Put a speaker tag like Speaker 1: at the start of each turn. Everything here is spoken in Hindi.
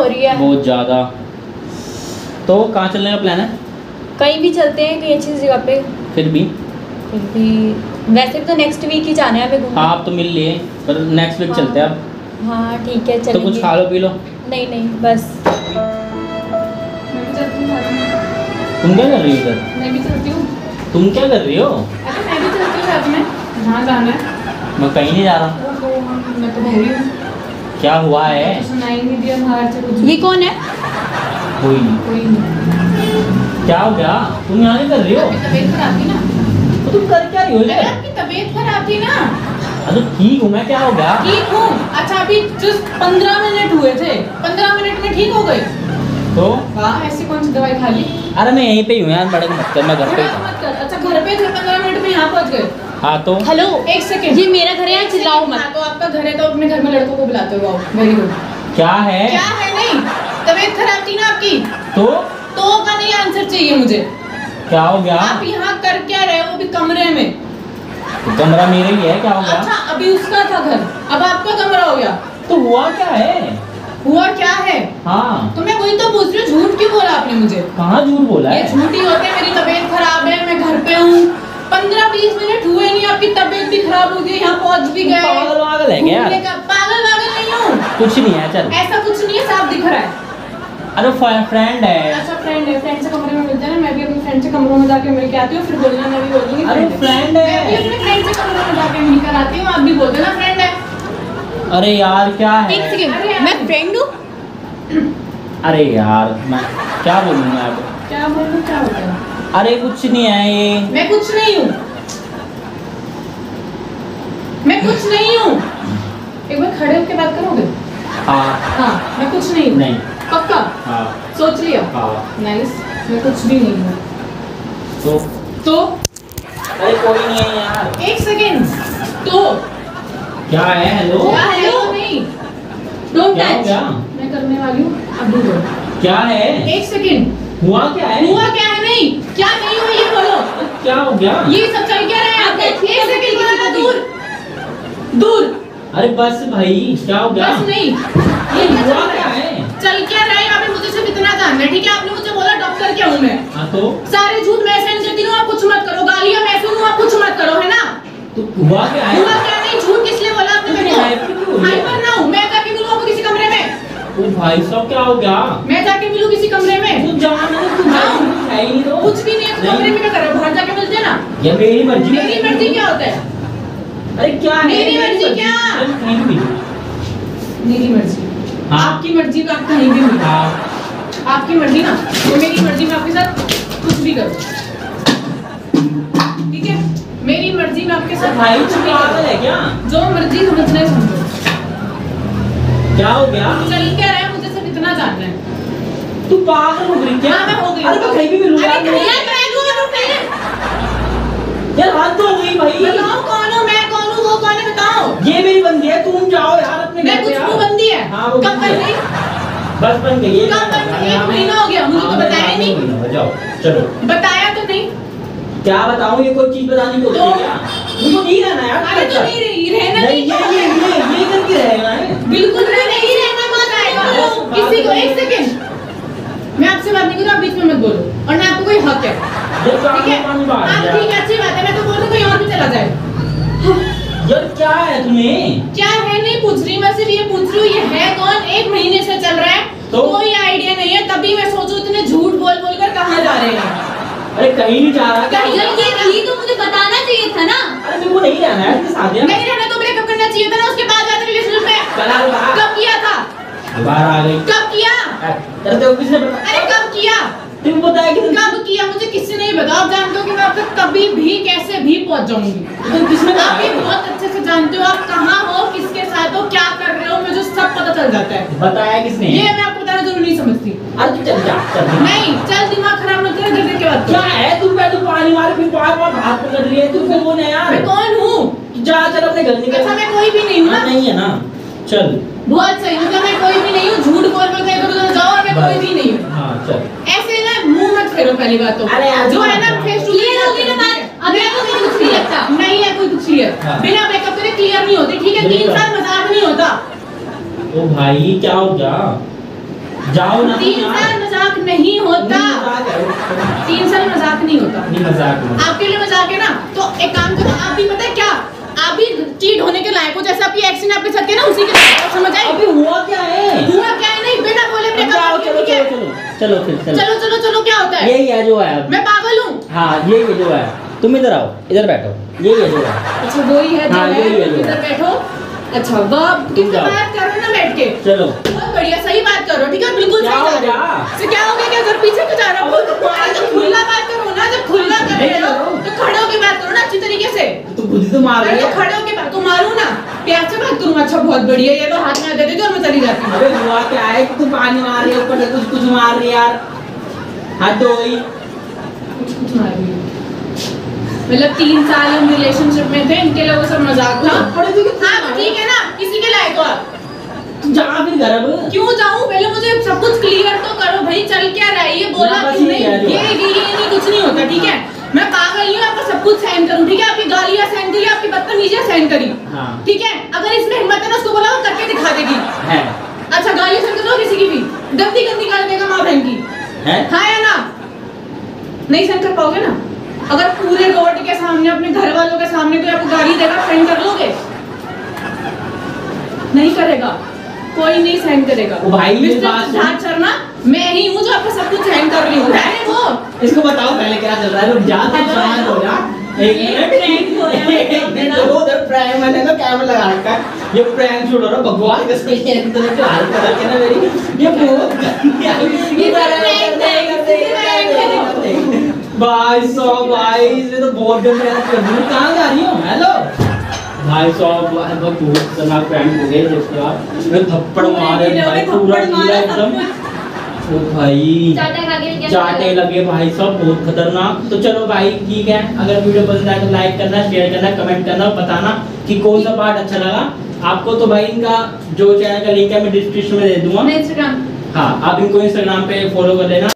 Speaker 1: रही है
Speaker 2: बहुत ज़्यादा। तो कहाँ चलने का प्लान है?
Speaker 1: कहीं भी चलते हैं, कहीं अच्छी जगह पे।
Speaker 2: फिर भी
Speaker 1: वैसे भी तो नेक्स्ट वीक ही जाना है हमें घूमने।
Speaker 2: हाँ, आप तो मिल लिए, पर नेक्स्ट वीक चलते हैं अब।
Speaker 1: हाँ ठीक है,
Speaker 2: तो
Speaker 1: चलेंगे।
Speaker 2: कुछ खा लो पी लो।
Speaker 1: नहीं नहीं बस।
Speaker 2: तुम क्या कर रही हो इधर?
Speaker 3: मैं भी चलती हूँ।
Speaker 2: तुम क्या कर रही हो?
Speaker 3: अरे मैं भी चलती हूँ साथ में। कहाँ जाना है?
Speaker 2: मैं कहीं नहीं जा रहा।
Speaker 3: मैं तो बहरी हूँ।
Speaker 2: क्या हुआ है?
Speaker 3: तो सुनाई नहीं दिया बाहर से कुछ।
Speaker 1: ये कौन है?
Speaker 2: कोई नहीं।
Speaker 3: कोई नहीं।
Speaker 2: क्या हो गया? तुम यहाँ नहीं कर रही हो?
Speaker 3: आपकी तबीयत खराब थी ना?
Speaker 2: तो तुम कर क्या रही हो
Speaker 3: अरे
Speaker 2: इधर?
Speaker 3: आपकी तबीयत खराब थी ना?
Speaker 2: अरे ठीक हूँ मैं, क्या हो गया?
Speaker 3: ठीक हूँ। अच्छा अभी जस्ट 15 मिनट हुए थे, 15 मिनट में ठीक हो गई।
Speaker 2: तो
Speaker 3: वाह, ऐसी कौन सी दवाई खा ली?
Speaker 2: अरे मैं यहीं पे ही हूँ यार, बड़े मत कर, मैं घर पे ही था।
Speaker 3: मत कर। अच्छा घर पे थे, 15 मिनट में यहाँ पहुँच गए।
Speaker 2: हाँ तो
Speaker 1: हेलो,
Speaker 3: एक सेकंड।
Speaker 1: ये मेरा घर है, यहाँ चिल्लाओ मत।
Speaker 3: हाँ, तो आपका घर है तो अपने घर में लड़कों को बुलाते हो। Very good.
Speaker 2: क्या है?
Speaker 3: क्या है? नहीं, तबीयत खराब थी ना आपकी।
Speaker 2: तो
Speaker 3: का नहीं आंसर चाहिए मुझे।
Speaker 2: क्या हो गया?
Speaker 3: आप यहाँ कर क्या रहे हो? अभी कमरे में।
Speaker 2: तो कमरा मेरा ही है, क्या हो गया?
Speaker 3: अच्छा अभी उसका था घर, अब आपका कमरा हो गया।
Speaker 2: तो हुआ क्या है?
Speaker 3: हुआ क्या है?
Speaker 2: हाँ
Speaker 3: तो मैं वही तो पूछ रही हूँ, झूठ क्यों बोला आपने मुझे?
Speaker 2: कहाँ झूठ बोला
Speaker 3: ये
Speaker 2: है?
Speaker 3: झूठ ही होते हैं। मेरी तबीयत खराब है, मैं घर पे हूँ। 15-20 मिनट हुए नहीं, आपकी तबीयत भी खराब हो गई, यहाँ पहुँच भी गए।
Speaker 2: पागल वागल है क्या?
Speaker 3: घूमने का पागल वागल नहीं हूँ।
Speaker 2: कुछ नहीं है, चल।
Speaker 3: ऐसा कुछ नहीं है, साफ दिख रहा है।
Speaker 2: अरे फ्रेंड है।
Speaker 3: अच्छा फ्रेंड है, फ्रेंड से कमरे में मिलते हैं ना। मैं भी अपने फ्रेंड से कमरों में जाके मिल के आती हूँ, फिर बोलना मैं भी बोल दूंगी।
Speaker 2: अरे फ्रेंड है।
Speaker 3: मैं भी अपने फ्रेंड से कमरों में जाके मिल कर आती हूँ, आप भी बोल देना फ्रेंड है।
Speaker 2: अरे यार क्या है?
Speaker 1: एक सेकंड, मैं फ्रेंड हूँ।
Speaker 2: अरे यार मैं क्या बोलूँ मैं अब?
Speaker 3: क्या बोलूँ, क्या होता है?
Speaker 2: अरे कुछ नहीं है ये।
Speaker 3: मैं कुछ नहीं हूँ, मैं कुछ नहीं हूँ। एक बार खड़े होकर बात करोगे?
Speaker 2: हाँ
Speaker 3: हाँ, मैं कुछ नहीं हूँ।
Speaker 2: नहीं।
Speaker 3: पक्का?
Speaker 2: हाँ
Speaker 3: सोच लिया?
Speaker 2: हाँ।
Speaker 3: नाइस। मैं कुछ भी नहीं हूँ।
Speaker 2: तो अरे कोई नहीं है यार।
Speaker 3: एक सेकेंड। तो
Speaker 2: क्या है? हेलो
Speaker 3: क्या है? तो नहीं, डोंट
Speaker 2: क्या हो
Speaker 3: टच।
Speaker 2: गया?
Speaker 3: मैं करने वाली हूँ, अब दूर हो।
Speaker 2: क्या है?
Speaker 3: एक सेकेंड।
Speaker 2: हुआ क्या है?
Speaker 3: हुआ क्या है? नहीं, क्या नहीं हुआ ये बोलो।
Speaker 2: क्या हो गया?
Speaker 3: ये सब चल क्या रहा है आपका? एक सेकेंड बोला, दूर दूर।
Speaker 2: अरे बस भाई, क्या हो गया?
Speaker 3: बस नहीं, ये क्या
Speaker 2: हुआ
Speaker 3: चल
Speaker 2: क्या
Speaker 3: रहा है?
Speaker 2: है?
Speaker 3: चल क्या रहा है यहाँ पे? मुझे सिर्फ इतना जानना है, ठीक है? आपने मुझे बोला डॉक्टर क्या हूँ मैं।
Speaker 2: हाँ तो
Speaker 3: सारे झूठ मैं सहन करती हूँ, आप कुछ मत करो। गालियाँ मैं सुनूँ, आप कुछ मत करो, है ना?
Speaker 2: तो हुआ क्या है?
Speaker 3: हुआ क्या नहीं? झूठ किस लिए बोला आपने मेरे को?
Speaker 2: हाइपर क्यों हो गया?
Speaker 3: हाइपर ना हूँ मैं, जाके मिलूँ आपको किसी कमरे में।
Speaker 2: ओ भाई साहब क्या हो गया?
Speaker 3: मैं जाके मिलूँ किसी कमरे में।
Speaker 2: तू जान ना, तू
Speaker 3: हाँ।
Speaker 2: कुछ है ही नहीं तो।
Speaker 3: कुछ भी नहीं है तो कमरे में क्या कर रहे हो? बाहर जाके मिलते हैं ना।
Speaker 2: ये मेरी मर्जी।
Speaker 3: मेरी मर्जी क्या होता है?
Speaker 2: अरे क्या है?
Speaker 3: मेरी मर्जी क्या?
Speaker 2: अरे कहीं भी।
Speaker 3: मेरी मर्जी।
Speaker 2: हाँ।
Speaker 3: आपकी मर्जी का आप कहीं भी मिलो।
Speaker 2: हाँ
Speaker 3: आपकी मर्जी ना, तो मेरी मर्जी में आपके साथ कुछ भी करो, ठीक है? मेरी मर्जी में आपके साथ
Speaker 2: भाई
Speaker 3: कुछ
Speaker 2: तू
Speaker 3: भी
Speaker 2: पागल
Speaker 3: करो।
Speaker 2: है क्या?
Speaker 3: जो मर्जी समझना है समझो।
Speaker 2: क्या हो गया?
Speaker 3: चल क्या रहा है? मुझे सिर्फ इतना जानना है।
Speaker 2: तू पागल हो गई क्या?
Speaker 3: हाँ, मैं हो गई।
Speaker 2: अरे मैं कहीं भी मिलूंगा।
Speaker 3: अरे कहीं यार, मैं कौन हूँ फिर?
Speaker 2: यार हाथ तो हो गई भाई।
Speaker 3: बताओ कौन हूँ मैं, कौन हूँ वो, कौन है बताओ।
Speaker 2: ये मेरी बंदी है, तुम जाओ यार अपने
Speaker 3: मैं
Speaker 2: घर
Speaker 3: कुछ
Speaker 2: पे
Speaker 3: वो
Speaker 2: यार।
Speaker 3: बंदी है।
Speaker 2: हाँ, वो
Speaker 3: कब
Speaker 2: बंदी
Speaker 3: बन
Speaker 2: है।
Speaker 3: गई?
Speaker 2: बस बन गई ये।
Speaker 3: कब बन गई? 1 महीना हो गया, मुझे तो बताया नहीं।
Speaker 2: जाओ चलो।
Speaker 3: बताया तो नहीं।
Speaker 2: क्या बताऊं? ये कोई चीज बतानी को
Speaker 3: तो?
Speaker 2: क्या? मुझे नहीं रहना यार।
Speaker 3: अरे तो नहीं रही, रहना नहीं।
Speaker 2: ये करके रहेगा है।
Speaker 3: बिल्कुल नहीं रहना, मत आएगा किसी को। एक सेकंड, मैं आपसे बात नहीं करूँ, आप बीच में मत बोलो, और ना आपको कोई हक है, ठीक है? आप ठीक है, अच्छी बात है। मैं तो बोल रही हूँ कोई और भी चला जाए।
Speaker 2: यार क्या है तुम्हें?
Speaker 3: क्या है नहीं पूछ रही, मैं सिर्फ ये पूछ रही हूँ ये है कौन? 1 महीने से चल रहा है,
Speaker 2: तो?
Speaker 3: कोई आइडिया नहीं है। तभी मैं सोचूं इतने झूठ बोल बोल कर कहाँ जा रहे हैं।
Speaker 2: अरे कहीं नहीं जा रहा।
Speaker 3: कहीं
Speaker 1: जब ये थी तो मुझे बताना चाहिए था ना।
Speaker 2: अरे मेरे को नहीं रहना है इसके साथ यार।
Speaker 3: नहीं रहना तो ब्रेकअप करना चाहिए था ना, उसके बाद जाते रिलेशनशिप में।
Speaker 2: चला लो बाहर।
Speaker 3: कब किया था?
Speaker 2: बाहर आ गई।
Speaker 3: कब किया?
Speaker 2: तेरे को किसने बताया?
Speaker 3: अरे कब किया?
Speaker 2: तुम बताया कि
Speaker 3: कब किया? मुझे किसी ने बताया। आप जानते हो कि मैं आप तक कभी भी कैसे भी पहुंच जाऊंगी।
Speaker 2: तुम किसने
Speaker 3: आप ये
Speaker 2: बताया?
Speaker 3: बहुत अच्छे से जानते हो आप कहाँ हो, किसके साथ हो, क्या कर रहे हो, मुझे सब पता चल जाता है।
Speaker 2: बताया किसने?
Speaker 3: ये मैं आपको बताना जरूरी नहीं समझती।
Speaker 2: अरे तू चल जा चल।
Speaker 3: नहीं चल, दिमाग खराब मत कर, इधर देख के बात
Speaker 2: क्या
Speaker 3: कर।
Speaker 2: है? तुम पहले पानी मारे फिर बार बार हाथ पकड़ रही है। तू कौन है यार?
Speaker 3: मैं कौन हूँ?
Speaker 2: जा चल अपने घर निकल।
Speaker 3: अच्छा मैं कोई भी नहीं हूँ ना?
Speaker 2: नहीं है ना? चल।
Speaker 3: बहुत सही, मतलब मैं कोई भी नहीं हूँ। झूठ बोल बोल के इधर जाओ और मैं कोई भी नहीं हूँ।
Speaker 2: हाँ चल।
Speaker 3: ऐसे ना मुंह मत फेरो पहली बात तो।
Speaker 2: अरे यार,
Speaker 3: जो है ना फेस टू
Speaker 1: क्लियर होगी ना बात? अभी आपको मुझे कुछ नहीं लगता।
Speaker 3: नहीं है कोई कुछ क्लियर।
Speaker 2: हाँ।
Speaker 3: बिना ब्रेकअप करे क्लियर नहीं होती, ठीक है? 3 साल मजाक नहीं होता।
Speaker 2: ओ भाई क्या हो गया? जाओ ना
Speaker 3: 3 साल मजाक नहीं होता। 3 साल मजाक नहीं होता।
Speaker 2: नहीं मजाक नहीं।
Speaker 3: आपके लिए मजाक है ना, तो एक काम करो, आप भी पता है क्या, आप भी चीट होने के लायक हो, जैसा आपकी एक्शन आपके साथ किया ना उसी के लायक, समझ आए?
Speaker 2: अभी हुआ क्या है?
Speaker 3: हुआ क्या है? नहीं बिना बोले
Speaker 2: चलो चलो
Speaker 3: ठीक है?
Speaker 2: चलो फिर चलो।
Speaker 3: चलो चलो चलो क्या होता है?
Speaker 2: यही है जो है अब।
Speaker 3: मैं पागल हूँ?
Speaker 2: हाँ यही है जो है। तुम इधर आओ, इधर बैठो। यही है जो है।
Speaker 3: अच्छा वो ही है जो
Speaker 2: हाँ,
Speaker 3: है,
Speaker 2: यही है जो
Speaker 3: इधर
Speaker 2: है।
Speaker 3: बैठो। अच्छा वाह, किससे
Speaker 2: जाओ।
Speaker 3: बात करो ना बैठ के।
Speaker 2: चलो।
Speaker 3: बहुत बढ़िया, सही बात करो, ठीक है? बिल्कुल
Speaker 2: क्या
Speaker 3: सही
Speaker 2: हो
Speaker 3: जा रहे
Speaker 2: गया?
Speaker 3: हो। तो क्या हो गया? क्या घर पीछे क्यों जा रहा हो? तो खुला बात करो ना, जब खुला कर रहे हो तो खड़े होके बात करो ना अच्छी तरीके से।
Speaker 2: तू खुद ही तो मार रही
Speaker 3: अरे
Speaker 2: है।
Speaker 3: खड़े होके बात, तो मारूं ना, प्यार से बात करूं। अच्छा बहुत बढ़िया, ये तो हाथ में आ देते तो और मैं चली जाती हूँ।
Speaker 2: अबे हुआ क्या है कि तू पानी मार रही है, ऊपर से कुछ कुछ मार रही है यार। हाथ धो ही।
Speaker 3: कुछ मार रही हूँ। मतलब 3 साल हम रिलेशनशिप में थे, इनके लिए वो सब मजाक था।
Speaker 2: पड़े तो कितना
Speaker 3: हाँ ठीक है ना, किसी के लायक हो आप।
Speaker 2: तू जा फिर घर अब।
Speaker 3: क्यों जाऊं? पहले मुझे सब कुछ क्लियर तो करो भाई, चल क्या रहा है ये, बोला
Speaker 2: बस
Speaker 3: क्यों
Speaker 2: ये
Speaker 3: नहीं?
Speaker 2: है जो
Speaker 3: ये नहीं, कुछ नहीं होता, ठीक है? मैं पागल नहीं हूँ, आपका सब कुछ सहन करूँ, ठीक है? आपकी गालियाँ सहन करी, आपकी बदतमीजियाँ सहन करी,
Speaker 2: हाँ।
Speaker 3: ठीक है? अगर इसमें हिम्मत है ना, उसको बोला वो करके दिखा देगी।
Speaker 2: है।
Speaker 3: अच्छा गालियाँ सहन करो किसी की भी, गंदी गंदी गाली देगा माँ बहन की,
Speaker 2: है?
Speaker 3: हाँ या ना? नहीं सहन कर पाओगे ना? अगर पूरे रोड के सामने अपने घर वालों के सामने कोई आपको गाली देगा, सहन कर लोगे? नहीं करेगा, कोई नहीं सहन करेगा।
Speaker 2: ओ भाई, ये
Speaker 3: मिस्टर
Speaker 2: बात सुन।
Speaker 3: सिद्धार्थ शर्मा, मैं ही हूँ जो आपको सब कुछ सहन कर रही हूँ, है वो?
Speaker 2: इसको बताओ पहले क्या चल रहा है। रुक जा, तू
Speaker 3: हेलो,
Speaker 2: शांत
Speaker 3: हेलो।
Speaker 2: हो जा। एक
Speaker 1: ये
Speaker 2: मिनट।
Speaker 1: prank हो रहा है,
Speaker 2: एक मिनट,
Speaker 1: बताओ।
Speaker 2: उधर प्रैंक मैंने ना कैमरा लगा रखा है। ये प्रैंक शूट हो रहा है। भगवान कसम से एक तरह की हालत कर रखी है ना मेरी। ये बहुत गंदी है।
Speaker 3: ये prank है,
Speaker 2: भाई साहब भाई, ये तो बहुत गंदी हालत कर रही है। कहाँ जा रही हो? हेलो भाई साहब, बहुत खतरनाक प्रैंक हो गया जिसके बाद मैं थप्पड़ मारे भाई, पूरा गीला एकदम। ओ भाई
Speaker 1: चाटा खा के क्या
Speaker 2: चाटे लगे भाई सब, बहुत खतरनाक। तो चलो भाई ठीक है, अगर वीडियो पसंद आए तो लाइक करना, शेयर करना, कमेंट करना और बताना कि कौन सा पार्ट अच्छा लगा आपको। तो भाई इनका जो चैनल का लिंक है मैं डिस्क्रिप्शन में दे दूंगा।
Speaker 3: इंस्टाग्राम।
Speaker 2: हाँ, आप इनको इंस्टाग्राम पे फॉलो कर लेना।